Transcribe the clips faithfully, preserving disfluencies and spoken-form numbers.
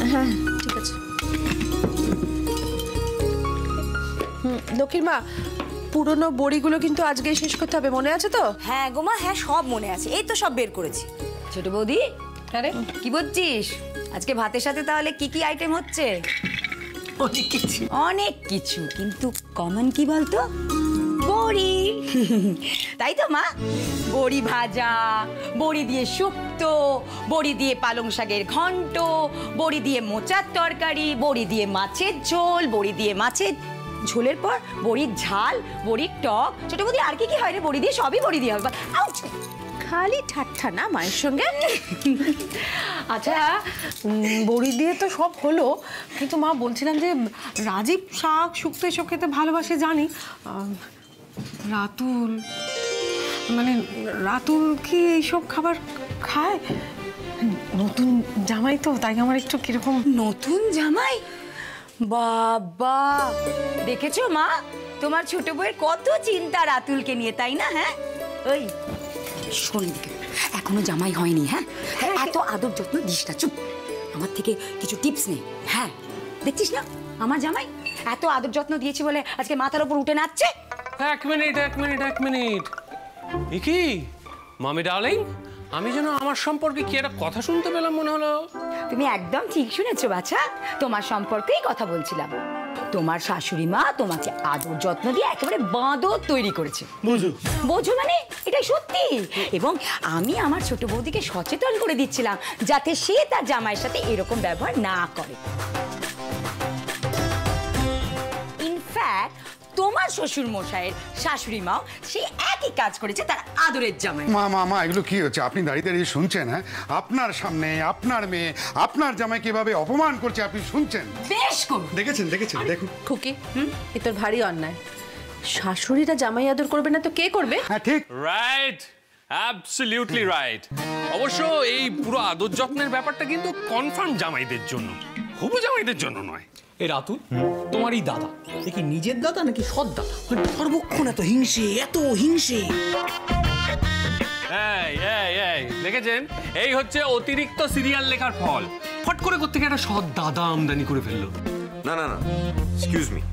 হ্যাঁ ঠিক আছে। হুম লক্ষ্মীর মা, পুরনো বড়িগুলো কিন্তু আজকেই শেষ করতে হবে, মনে আছে তো? হ্যাঁ গো মা, হ্যাঁ সব মনে আছে, এই তো সব বের করেছি। ছোট বৌদি, আরে কি বলছিস? আজকে ভাতের সাথে তাহলে কি কি আইটেম হচ্ছে? অনেক কিছু। অনেক কিছু, কিন্তু কমন কি বলতো? বড়ি। তাই তো মা? বড়ি ভাজা, বড়ি দিয়ে শুক্তো, বড়ি দিয়ে পালং শাকের ঘন্ট, বড়ি দিয়ে মোচার তরকারি, বড়ি দিয়ে মাছের ঝোল, বড়ি দিয়ে মাছের ঝোলের পর বড়ির ঝাল, বড়ির টক। ছোট বৌদি আর কি কি হয় রে বড়ি দিয়ে? সবই বড়ি দিয়ে হবে। খালি ঠাট্টা না মায়ের সঙ্গে। আচ্ছা বড়ি দিয়ে তো সব হলো, কিন্তু মা বলছিলাম যে রাজীব শাক শুক্তো এসব খেতে ভালোবাসে জানি, রাতুল মানে রাতুল কি এইসব খাবার খায়? নতুন জামাই তো, তাই আমার একটু কিরকম। নতুন জামাই? বাবা, দেখেছো মা তোমার ছোট বউয়ের কত চিন্তা রাতুলকে নিয়ে, তাই না? হ্যাঁ ওই শোন দিকে, এখনো জামাই হয়নি। হ্যাঁ এত আদর যত্ন দিস না, চুপ। আমার থেকে কিছু টিপস নেই। হ্যাঁ দেখছিস না আমার জামাই এত আদর যত্ন দিয়েছি বলে আজকে মাথার উপর উঠে নাচছে। এক মিনিট এক মিনিট এক মিনিট এ কি মামি ডার্লিং, আমি যেন আমার সম্পর্কে কি একটা কথা শুনতে পেলাম মনে হলো। তুমি একদম ঠিক শুনেছো বাছা, তোমার সম্পর্কেই কথা বলছিলাম। তোমার শাশুড়ি মা তোমাকে আদর যত্ন দিয়ে একেবারে বাঁদর তৈরি করেছে। বুঝো বোঝো মানে এটাই সত্যি। এবং আমি আমার ছোট বৌদিকে সচেতন করে দিচ্ছিলাম যাতে সে তার জামাইয়ের সাথে এরকম ব্যবহার না করে। ইনফ্যাক্ট তোমার শ্বশুর মশাইয়ের শাশুড়ি মাও সে একই কাজ করেছে তার আদরের জামাই। মা মা মা এগুলো কি হচ্ছে? আপনি দাঁড়িয়ে দাঁড়িয়ে শুনছেন? হ্যাঁ আপনার সামনে আপনার মেয়ে আপনার জামাই কিভাবে অপমান করছে আপনি শুনছেন? বেশ করুন। দেখেছেন দেখেছেন দেখুন। খুকি, হুম এ তোর ভারী অন্যায়। শাশুড়িরা জামাই আদর করবে না তো কে করবে? হ্যাঁ ঠিক। Right, absolutely right. অবশ্য এই পুরো আদর যত্নের ব্যাপারটা কিন্তু কনফার্ম জামাইদের জন্য, হবু জামাইদের জন্য নয়। এই রাতুল, তোমার এই দাদা এ কি নিজের দাদা নাকি সৎ দাদা? সর্বক্ষণ এত হিংসে, এত হিংসে। এই এই এই দেখেছেন, এই হচ্ছে অতিরিক্ত সিরিয়াল লেখার ফল। ফট করে কোত্থেকে একটা সৎ দাদা আমদানি করে ফেললো। না না না, এক্সকিউজ মি,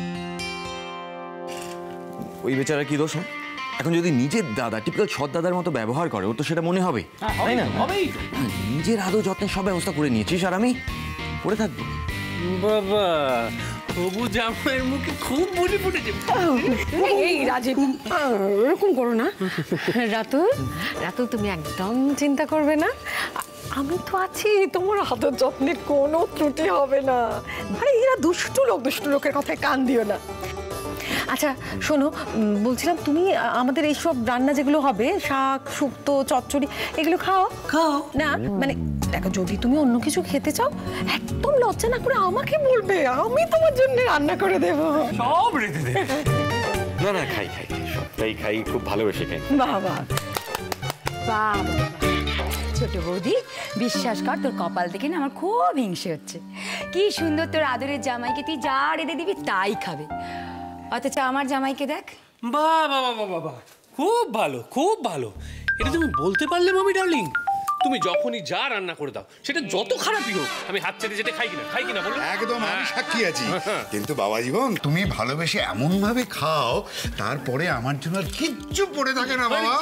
ওই বেচারা কি দোষ? এখন যদি নিজের দাদা টিপিক্যাল সৎ দাদার মতো ব্যবহার করে, ওর তো সেটা মনে হবে, তাই না? নিজের আদর যত্নের সব ব্যবস্থা করে নিয়েছিস আর আমি পড়ে থাকবো? বাবা, হবু জামাইয়ের মুখে খুব বলি ফুটেছে। এই রাজীব, এরকম করো না। রাতুল, রাতুল তুমি একদম চিন্তা করবে না, আমি তো আছি, তোমার আদর যত্নের কোনো ত্রুটি হবে না। আরে এরা দুষ্টু লোক, দুষ্টু লোকের কথায় কান দিও না। আচ্ছা শোনো, বলছিলাম তুমি আমাদের এইসব রান্না যেগুলো হবে, শাক শুক্তো চচ্চড়ি, এগুলো খাও খাও না? মানে দেখো, যদি তুমি অন্য কিছু খেতে চাও একদম লজ্জা না করে আমাকে বলবে, আমি তোমার জন্য রান্না করে দেবো। সব রেঁধে দে। না না, খাই খাই, সবটাই খাই, খুব ভালোবেসে খাই। বাবা বাবা, ছোট বৌদি বিশ্বাস কর, তোর কপাল দেখে না আমার খুব হিংসে হচ্ছে। কি সুন্দর তোর আদরের জামাইকে তুই যা রেঁধে দিবি তাই খাবে, অথচ আমার জামাইকে দেখ। বাহ বাহ বাহ বাহ বাহ, খুব ভালো খুব ভালো। এটা তুমি বলতে পারলে মামি ডার্লিং? তুমি যখনই যা রান্না করে দাও, সেটা যত খারাপই হোক, আমি হাত চেটে চেটে খাই কিনা খাই কিনা বলো। একদম আমি সাক্ষী আছি। কিন্তু বাবা জীবন, তুমি ভালোবেসে এমন ভাবে খাও, তারপরে আমার জন্য আর কিচ্ছু পড়ে থাকে না বাবা।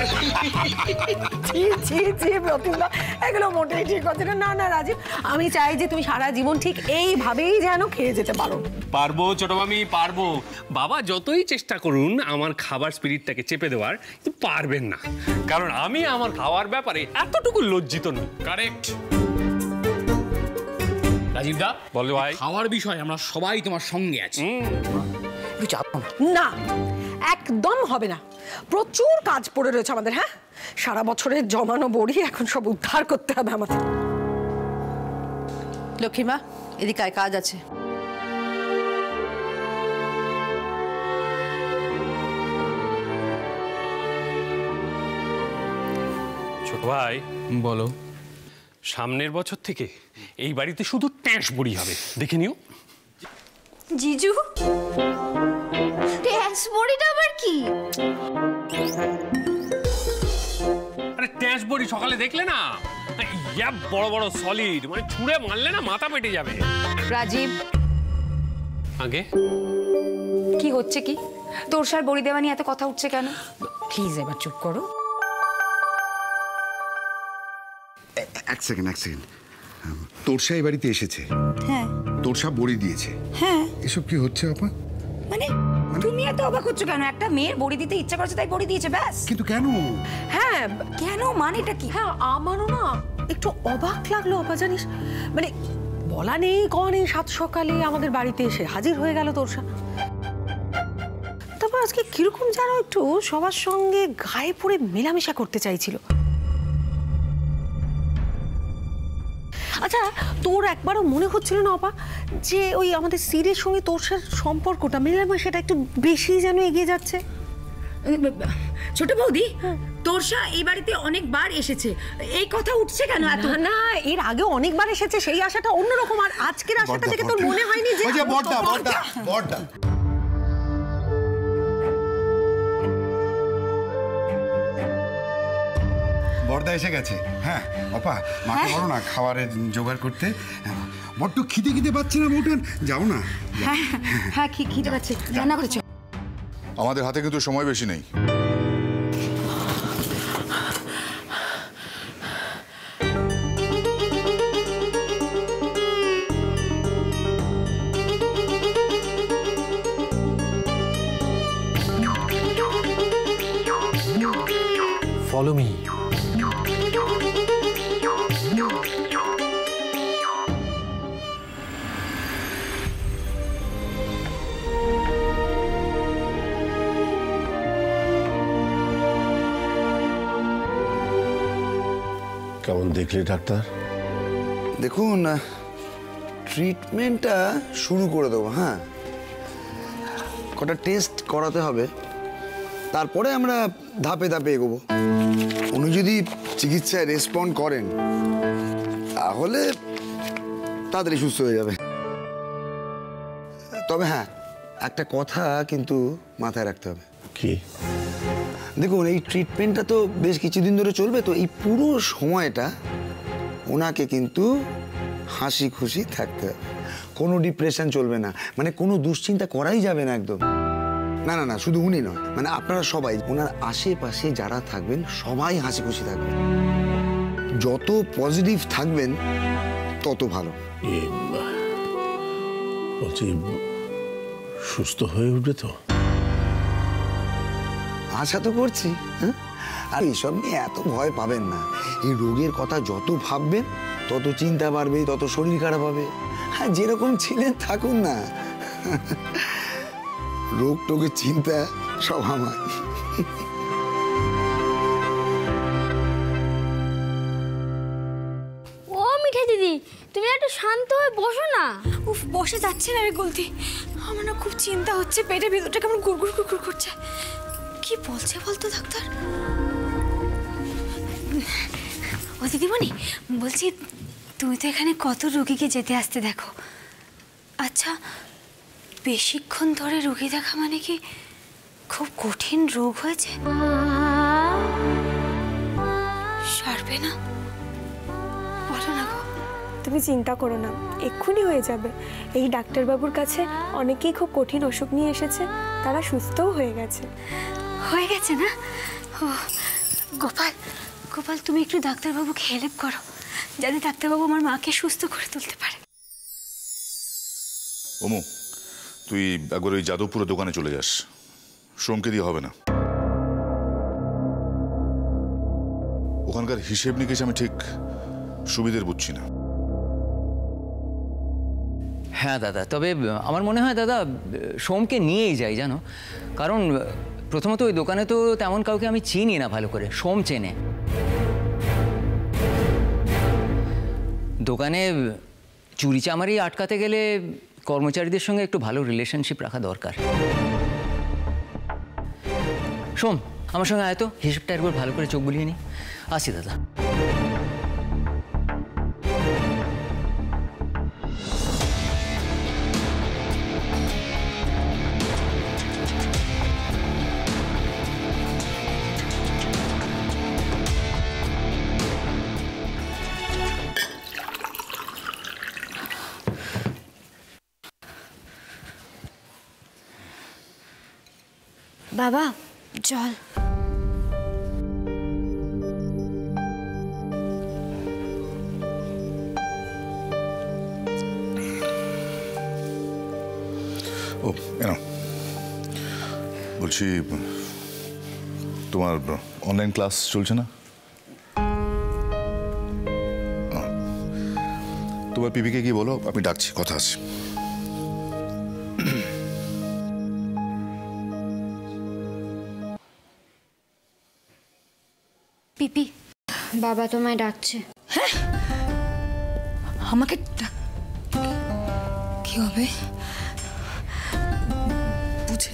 ছি ছি ছি প্রতিভা, এগুলো মোটেই ঠিক হচ্ছে না। না না রাজীব, আমি চাই যে তুমি সারা জীবন ঠিক এইভাবেই যেন খেয়ে যেতে পারো। পারবো ছোট মামি, পারবো। বাবা যতই চেষ্টা করুন আমার খাবার স্পিরিটটাকে চেপে দেওয়ার, কিন্তু পারবেন না, কারণ আমি আমার খাওয়ার ব্যাপারে এতটুকু লজ্জিত নই। কারেক্ট রাজীব দা, বলো ভাই। খাওয়ার বিষয় আমরা সবাই তোমার সঙ্গে আছি। না একদম হবে না, প্রচুর কাজ পড়ে রয়েছে আমাদের। হ্যাঁ সারা বছরের জমানো বড়ি এখন সব উদ্ধার করতে হবে আমাদের। লক্ষ্মীমা এদিকে আয়, কাজ আছে। ছোট ভাই বলো। সামনের বছর থেকে এই বাড়িতে শুধু ট্যাঁস বড়ি হবে, দেখে নিও। জিজু, ট্যাঁস বড়িটা আবার কি? আরে ট্যাঁস বড়ি সকালে দেখলে না, ইয়া বড় বড় সলিড, মানে ছুঁড়ে মারলে না মাথা পেটে যাবে। রাজীব, আগে কি হচ্ছে কি? তোরসার বড়ি দেওয়া নিয়ে এত কথা উঠছে কেন? প্লিজ এবার চুপ করো। এক সেকেন্ড এক সেকেন্ড তোরসা এই বাড়িতে এসেছে, হ্যাঁ তোরসা বড়ি দিয়েছে, হ্যাঁ। এসব কি হচ্ছে আপা? মানে তুমি এত অবাক হচ্ছ কেন? একটা মেয়ের বড়ি দিতে ইচ্ছা করছে তাই বড়ি দিয়েছে, ব্যাস। কিন্তু কেন? হ্যাঁ কেন মানেটা কি? হ্যাঁ আমারও না একটু অবাক লাগলো আপা, জানিস মানে বলা নেই কওয়া নেই, সাত সকালে আমাদের বাড়িতে এসে হাজির হয়ে গেল তোরসা। তারপর আজকে কিরকম যেন একটু সবার সঙ্গে গায়ে পড়ে মেলামেশা করতে চাইছিল। আচ্ছা তোর একবারও মনে হচ্ছিল না আপা যে ওই আমাদের সিরের সঙ্গে তোরসার সম্পর্কটা মেলামেশাটা একটু বেশি যেন এগিয়ে যাচ্ছে? ছোট বৌদি, তোরসা এই বাড়িতে অনেকবার এসেছে, এই কথা উঠছে কেন? না না, এর আগে অনেকবার এসেছে, সেই আশাটা অন্যরকম। আর আজকের আশাটা থেকে তোর মনে হয়নি যে বড়দা বড়দা বড়দা বড়দা এসে গেছে। হ্যাঁ অপা, মাকে বলো না খাবারের জোগাড় করতে, বড্ড খিদে খিদে পাচ্ছে না মোটেন, যাও না। হ্যাঁ হ্যাঁ খিদে পাচ্ছে, রান্না করেছো? আমাদের হাতে কিন্তু সময় বেশি নেই। Follow me. কেমন দেখলে ডাক্তার? দেখুন, ট্রিটমেন্টটা শুরু করে দেবো। হ্যাঁ, কটা টেস্ট করাতে হবে, তারপরে আমরা ধাপে ধাপে এগোবো। উনি যদি চিকিৎসায় রেসপন্ড করেন তাহলে তাড়াতাড়ি সুস্থ হয়ে যাবে। তবে হ্যাঁ, একটা কথা কিন্তু মাথায় রাখতে হবে। কি? দেখুন, এই ট্রিটমেন্টটা তো বেশ কিছুদিন ধরে চলবে, তো এই পুরো সময়টা ওনাকে কিন্তু হাসি খুশি থাকতে হবে। কোনো ডিপ্রেশন চলবে না, মানে কোনো দুশ্চিন্তা করাই যাবে না একদম। না না না, শুধু উনি নয়, মানে আপনারা সবাই, ওনার আশেপাশে যারা থাকবেন সবাই হাসি খুশি থাকবেন। যত পজিটিভ থাকবেন তত ভালো। বলছি, সুস্থ হয়ে উঠবে তো? আশা তো করছি। হ্যাঁ, আর এইসব নিয়ে এত ভয় পাবেন না। এই রোগের কথা যত ভাববেন তত চিন্তা বাড়বে, তত শরীর খারাপ হবে। হ্যাঁ, যেরকম ছিলেন থাকুন না। রোগ টোগের চিন্তা সব আমার। ও মিঠে দিদি, তুমি একটু শান্ত হয়ে বসো না। উফ, বসে যাচ্ছে না রে গুলতি। আমার না খুব চিন্তা হচ্ছে, পেটের ভিতরটা কেমন গুড়গুড় গুড়গুড় করছে। কি বলছে বলতো ডাক্তার? ও দিদিমণি, বলছি তুমি তো এখানে কত রোগীকে যেতে আসতে দেখো। আচ্ছা, বেশিক্ষণ ধরে রোগী দেখা মানে কি খুব কঠিন রোগ হয়েছে? সারবে না? বলো না গো। তুমি চিন্তা করো না, এক্ষুনি হয়ে যাবে। এই ডাক্তারবাবুর কাছে অনেকেই খুব কঠিন অসুখ নিয়ে এসেছে, তারা সুস্থও হয়ে গেছে। হয়ে গেছে না? ও গোপাল, গোপাল তুমি একটু ডাক্তারবাবুকে হেল্প করো, যাতে ডাক্তারবাবু আমার মাকে সুস্থ করে তুলতে পারে। ওমু, তুই একবার ওই যাদবপুরের দোকানে চলে যাস, সোমকে দিয়ে হবে না। ওখানকার হিসেব নিকেশ আমি ঠিক সুবিধের বুঝছি না। হ্যাঁ দাদা, তবে আমার মনে হয় দাদা সোমকে নিয়েই যাই, জানো, কারণ প্রথমত ওই দোকানে তো তেমন কাউকে আমি চিনি না ভালো করে, সোম চেনে। দোকানে চুরি চামারি আটকাতে গেলে কর্মচারীদের সঙ্গে একটু ভালো রিলেশনশিপ রাখা দরকার। সোম, আমার সঙ্গে আয় তো, হিসেবটা একবার ভালো করে চোখ বুলিয়ে নি। আসি দাদা। বাবা জল। ও এনো বলছি তোমার অনলাইন ক্লাস চলছে না? তোমার পিপিকে কি বলো, আমি ডাকছি, কথা আছে। পিপি বাবা তোমায় ডাকছে। হ্যাঁ আমাকে কি হবে বুঝে?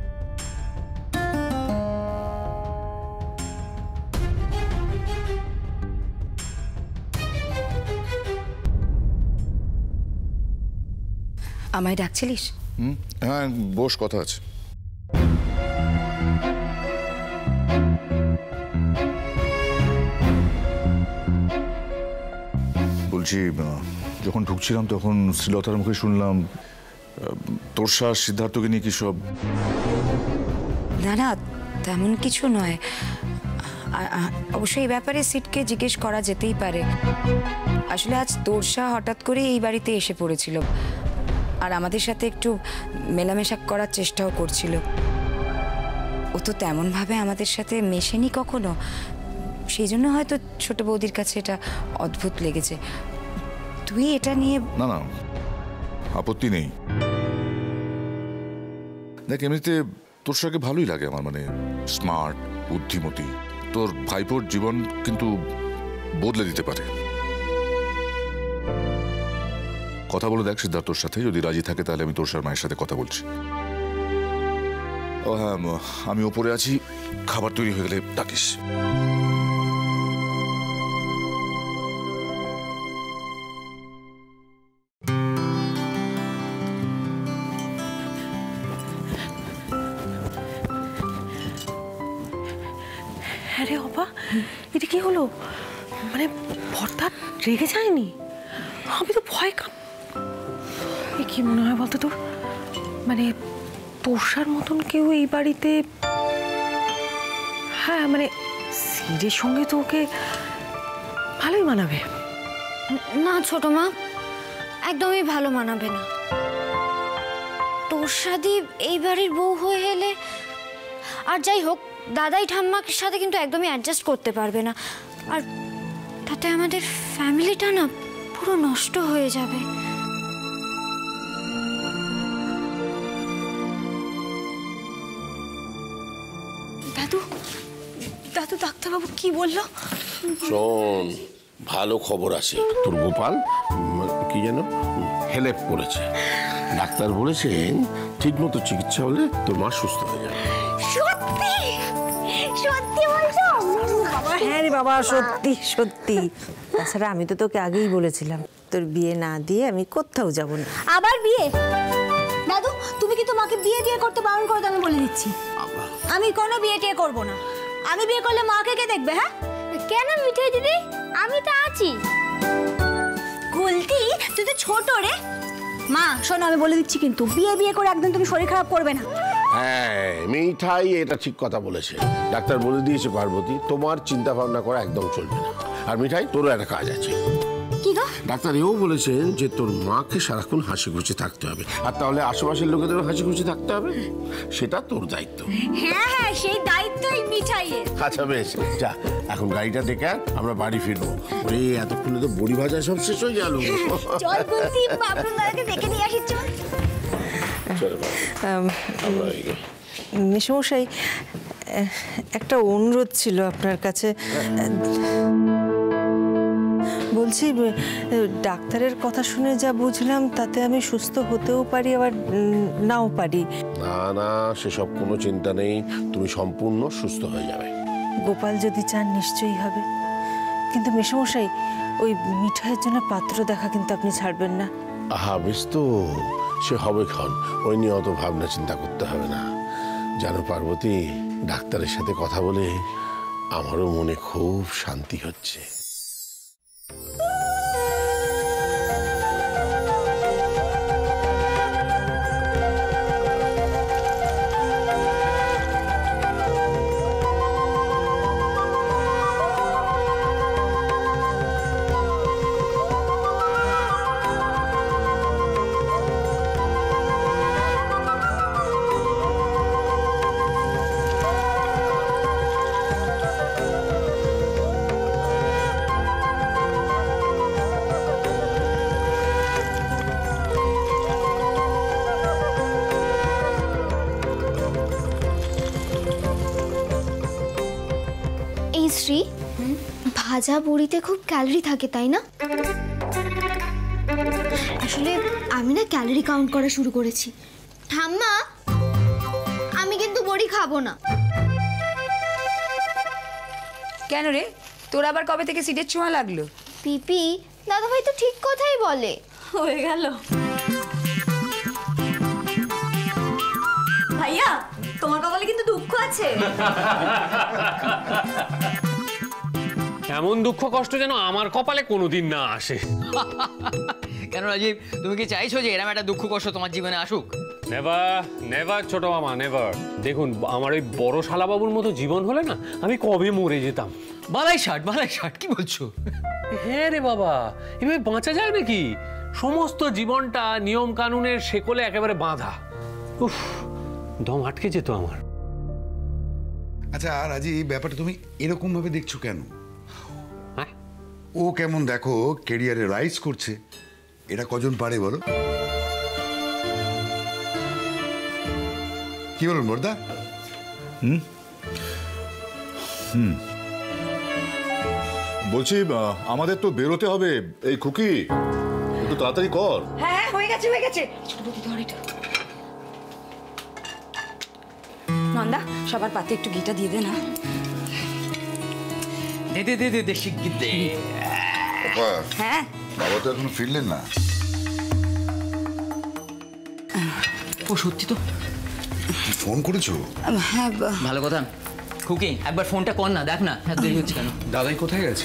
আমায় ডাকছিলিস? হুম হ্যাঁ বস, কথা আছে। বলছি যখন ঢুকছিলাম তখন শ্রীলতার মুখে শুনলাম তোরসা সিদ্ধার্থকে নিয়ে কি সব। না না তেমন কিছু নয়, অবশ্যই এই ব্যাপারে সিটকে জিজ্ঞেস করা যেতেই পারে। আসলে আজ তোরসা হঠাৎ করে এই বাড়িতে এসে পড়েছিল আর আমাদের সাথে একটু মেলামেশা করার চেষ্টাও করছিল। ও তো তেমনভাবে আমাদের সাথে মেশেনি কখনো, সেই জন্য হয়তো ছোট বৌদির কাছে এটা অদ্ভুত লেগেছে। তুই এটা নিয়ে না না আপত্তি নেই। দেখ এমনিতে তোরসাকে ভালোই লাগে আমার, মানে স্মার্ট, বুদ্ধিমতী। তোর ভাইপোর জীবন কিন্তু বদলে দিতে পারে। কথা বলে দেখ সিদ্ধার্থর সাথে, যদি রাজি থাকে তাহলে আমি তোরসার মায়ের সাথে কথা বলছি। ও হ্যাঁ আমি ওপরে আছি, খাবার তৈরি হয়ে গেলে ডাকিস। আরে অপা এটা কি হলো? মানে হঠাৎ রেগে যায়নি? আমি তো ভয় কাম। কি মনে হয় বলতো তোর, মানে তোরসার মতন কেউ এই বাড়িতে? হ্যাঁ মানে সিরের সঙ্গে তো ওকে ভালোই মানাবে। না ছোট মা, একদমই ভালো মানাবে না। তোরসাদি এই বাড়ির বউ হয়ে এলে, আর যাই হোক দাদাই ঠাম্মার সাথে কিন্তু একদমই অ্যাডজাস্ট করতে পারবে না, আর তাতে আমাদের ফ্যামিলিটা না পুরো নষ্ট হয়ে যাবে। দাদু দাদু ডাক্তারবাবু কি বললো? শোন, ভালো খবর আছে। তোর গোপাল কি যেন হেল্প করেছে। ডাক্তার বলেছেন ঠিক মতো চিকিৎসা হলে তোর মা সুস্থ হয়ে যাবে। সত্যি সত্যি বলছো? হ্যাঁ রে বাবা, সত্যি সত্যি। তাছাড়া আমি তো তোকে আগেই বলেছিলাম তোর বিয়ে না দিয়ে আমি কোথাও যাব না। আবার বিয়ে? দাদু তুমি কিন্তু মাকে বিয়ে টিয়ে করতে বারণ করে দাও, আমি বলে দিচ্ছি। আমি কোনো বিয়ে টিয়ে করবো না। আমি বিয়ে করলে মাকে কে দেখবে? হ্যাঁ কেন মিঠাই দিদি, আমি তো আছি। গুলতি তুই তো ছোট রে। মা শোনো, আমি বলে দিচ্ছি কিন্তু বিয়ে বিয়ে করে একদম তুমি শরীর খারাপ করবে না। হ্যাঁ মিঠাই এটা ঠিক কথা বলেছে। ডাক্তার বলে দিয়েছে পার্বতী, তোমার চিন্তা ভাবনা করা একদম চলবে না। আর মিঠাই তোরও একটা কাজ আছে। কি গো? ডাক্তার এও বলেছেন যে তোর মাকে সারাক্ষণ হাসি খুশি থাকতে হবে, আর তাহলে আশেপাশের লোকেদেরও হাসি খুশি থাকতে হবে। সেটা তোর দায়িত্ব। হ্যাঁ হ্যাঁ সেই দায়িত্বই মিঠাইয়ের। আচ্ছা বেশ, যা এখন গাড়িটা ডেকে আমরা বাড়ি ফিরবো। ওরে এতক্ষণে তো বড়ি ভাজা সব শেষ হয়ে গেল। চল বলছি আপনাকে দেখে নিয়ে আসি। চল মেসমশাই, একটা অনুরোধ ছিল আপনার কাছে। বলছি ডাক্তারের কথা শুনে যা বুঝলাম তাতে আমি সুস্থ হতেও পারি আবার নাও পারি। না না সেসব কোনো চিন্তা নেই, তুমি সম্পূর্ণ সুস্থ হয়ে যাবে। গোপাল যদি চান নিশ্চয়ই হবে, কিন্তু মেসমশাই ওই মিঠাইয়ের জন্য পাত্র দেখা কিন্তু আপনি ছাড়বেন না। আহা বেশ তো, সে হবে ক্ষণ, ওই নিয়ে অত ভাবনা চিন্তা করতে হবে না। জানো পার্বতী, ডাক্তারের সাথে কথা বলে আমারও মনে খুব শান্তি হচ্ছে। ভাজা বড়িতে খুব ক্যালোরি থাকে তাই না? আসলে আমি না ক্যালোরি কাউন্ট করা শুরু করেছি। ঠাম্মা, আমি কিন্তু বড়ি খাবো না। কেন রে, তোর আবার কবে থেকে সিটের ছোঁয়া লাগলো? পিপি, দাদাভাই তো ঠিক কথাই বলে। হয়ে গেল। ভাইয়া, তোমার কপালে কিন্তু দুঃখ আছে। এমন দুঃখ কষ্ট যেন আমার কপালে কোনোদিন না আসে। কেন রাজীব, তুমি কি চাইছো যে এরকম একটা দুঃখ কষ্ট তোমার জীবনে আসুক? নেভার নেভার ছোট মামা, নেভার। দেখুন, আমার ওই বড় শালাবাবুর মতো জীবন হলে না আমি কবে মরে যেতাম। বালাই ষাট বালাই ষাট কি বলছো? হ্যাঁ রে বাবা, এভাবে বাঁচা যায় নাকি? সমস্ত জীবনটা নিয়ম কানুনের শেকলে একেবারে বাঁধা। উফ, দম আটকে যেত আমার। আচ্ছা রাজি, এই ব্যাপারটা তুমি এরকম ভাবে দেখছো কেন? ও কেমন দেখো ক্যারিয়ারে রাইজ করছে, এটা কজন পারে বলো? কি বলুন বর্দা? হুম হুম বলছি, আমাদের তো বেরোতে হবে। এই খুকি, একটু তাড়াতাড়ি কর। হ্যাঁ হয়ে গেছে হয়ে গেছে। নন্দা, সবার পাতে একটু ঘিটা দিয়ে দে না। দে দে দে দে দে শিগগির দে। হ্যাঁ, বাবা তো এখনো ফিরলেন না। ও সত্যি তো, ফোন করেছো? হ্যাঁ ভালো কথা। খুকি, একবার ফোনটা কর না, দেখ না এত দেরি হচ্ছে কেন। দাদাই কোথায় গেছে?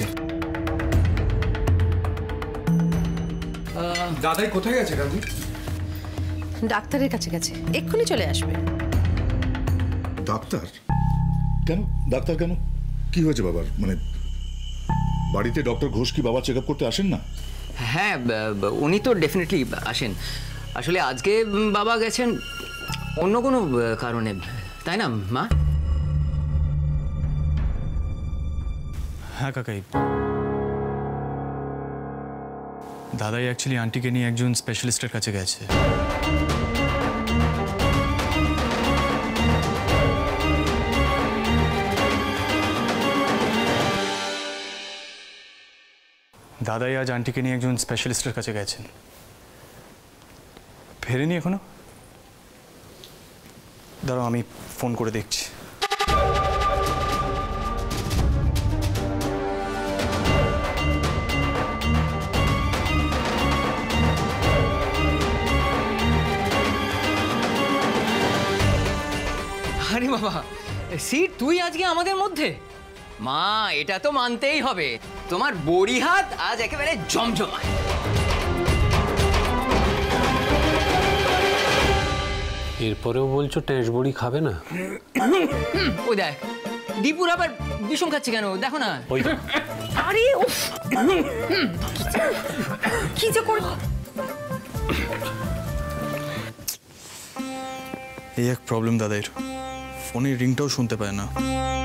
দাদাই কোথায় গেছে কাকু? ডাক্তারের কাছে গেছে, এক্ষুনি চলে আসবে। ডাক্তার? কেন ডাক্তার কেন? কি হয়েছে বাবার? মানে বাড়িতে ডক্টর ঘোষ কি বাবা চেক আপ করতে আসেন না? হ্যাঁ, উনি তো ডেফিনেটলি আসেন। আসলে আজকে বাবা গেছেন অন্য কোনো কারণে, তাই না মা? হ্যাঁ কাকাই, দাদাই অ্যাকচুয়ালি আন্টিকে নিয়ে একজন স্পেশালিস্টের কাছে গেছে। দাদাই আজ আন্টিকে নিয়ে একজন স্পেশালিস্টের কাছে গেছেন। ফেরেনি এখনো? দাঁড়াও, আমি ফোন করে দেখছি। আরে বাবা, সিট তুই আজকে আমাদের মধ্যে? মা, এটা তো মানতেই হবে, তোমার বড়ি হাত আজ একেবারে জমজমায়। এরপরেও বলছো টেস্ট বড়ি খাবে না? ওই দেখ, দীপুর আবার বিষম খাচ্ছে কেন, দেখো না। ওই আরে উফ, কি যে করব। এই এক প্রবলেম দাদাইর, ফোনের রিংটাও শুনতে পায় না।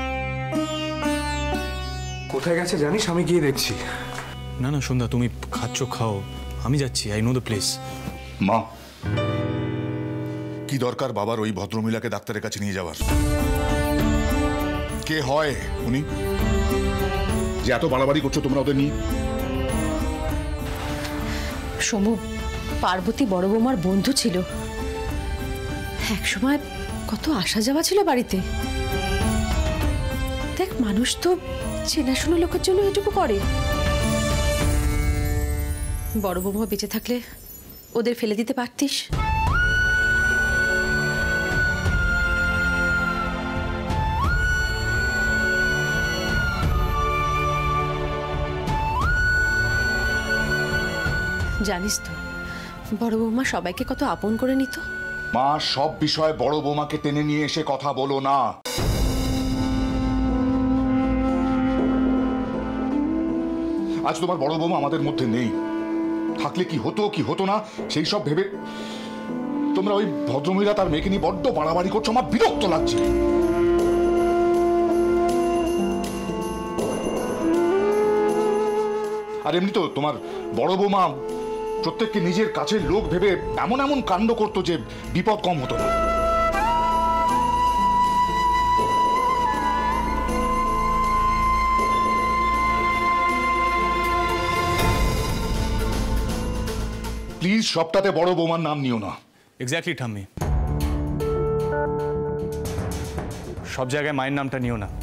কোথায় গেছে জানিস? আমি গিয়ে দেখছি। না না সন্ধ্যা, তুমি খাচ্ছ খাও, আমি যাচ্ছি। I know the place. মা, কি দরকার বাবার ওই ভদ্রমহিলাকে ডাক্তারের কাছে নিয়ে যাওয়ার? কে হয় উনি যে এত বাড়াবাড়ি করছো তোমরা ওদের নিয়ে? সমু, পার্বতী বড় বৌমার বন্ধু ছিল, একসময় কত আসা যাওয়া ছিল বাড়িতে। দেখ, মানুষ তো চেনাশোনা লোকের জন্য এটুকু করে। বড় বৌমা বেঁচে থাকলে ওদের ফেলে দিতে পারতিস। জানিস তো বড় বৌমা সবাইকে কত আপন করে নিত। মা, সব বিষয়ে বড় বৌমাকে টেনে নিয়ে এসে কথা বলো না। আজ তোমার বড় বৌমা আমাদের মধ্যে নেই, থাকলে কি হতো কি হতো না সেই সব ভেবে তোমরা ওই ভদ্রমহিলা তার মেয়েকে নিয়ে বড্ড বাড়াবাড়ি করছো। আমার বিরক্ত লাগছে। আর এমনি তো তোমার বড় বৌমা প্রত্যেককে নিজের কাছের লোক ভেবে এমন এমন কাণ্ড করতো যে বিপদ কম হতো না। প্লিজ সবটাতে বড় বৌমার নাম নিও না। এক্স্যাক্টলি ঠাম্মি, সব জায়গায় মায়ের নামটা নিও না।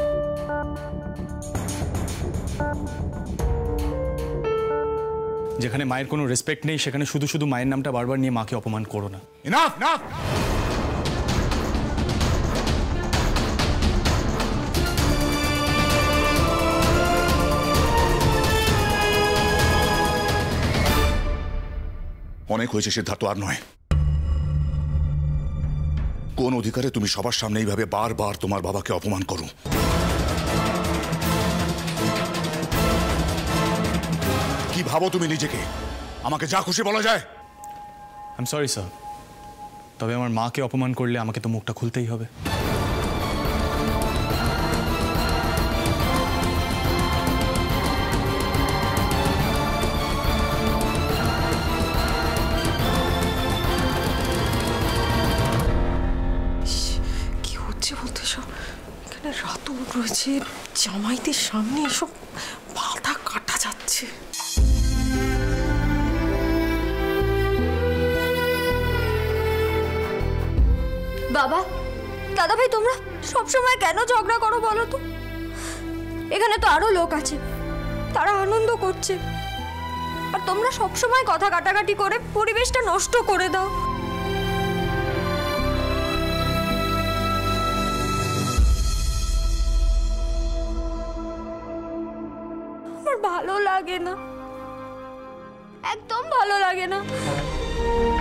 যেখানে মায়ের কোনো রেসপেক্ট নেই সেখানে শুধু শুধু মায়ের নামটা বারবার নিয়ে মাকে অপমান করো না। Enough enough. অনেক হয়েছে সিদ্ধার্থ, আর নয়। কোন অধিকারে তুমি সবার সামনে এইভাবে বারবার তোমার বাবাকে অপমান করো? কি ভাবো তুমি নিজেকে? আমাকে যা খুশি বলা যায়? আই এম সরি স্যার, তবে আমার মাকে অপমান করলে আমাকে তো মুখটা খুলতেই হবে। কি হচ্ছে বলতে এসব? এখানে রাতুল রয়েছে, জামাইদের সামনে এসব বাধা কাটা যাচ্ছে। বাবা, দাদা ভাই, তোমরা সবসময় কেন ঝগড়া করো বলো তো? এখানে তো আরো লোক আছে, তারা আনন্দ করছে, আর তোমরা সবসময় কথা কাটাকাটি করে পরিবেশটা নষ্ট করে দাও। আমার ভালো লাগে না, একদম ভালো লাগে না।